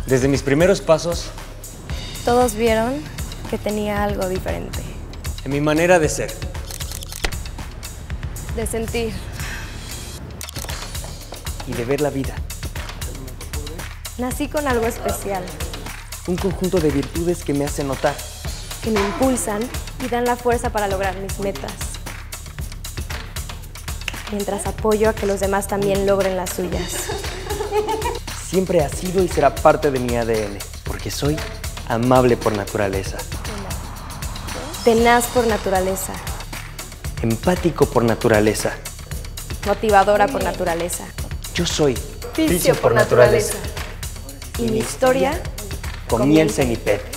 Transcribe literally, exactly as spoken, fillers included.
Desde mis primeros pasos, todos vieron que tenía algo diferente. en mi manera de ser, De sentir. y de ver la vida. Nací con algo especial, Un conjunto de virtudes que me hacen notar. que me impulsan y dan la fuerza para lograr mis metas. Mientras apoyo a que los demás también logren las suyas. Siempre ha sido y será parte de mi A D N, porque soy amable por naturaleza, Tenaz por naturaleza. empático por naturaleza. Motivadora por naturaleza. Yo soy Vicio por naturaleza. Y mi historia comienza en mi pet.